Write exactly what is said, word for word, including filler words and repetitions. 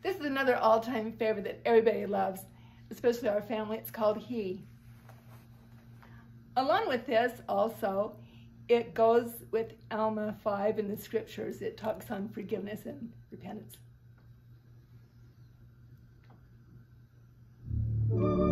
This is another all-time favorite that everybody loves, especially our family. It's called He. Along with this, also, it goes with Alma five in the scriptures. It talks on forgiveness and repentance.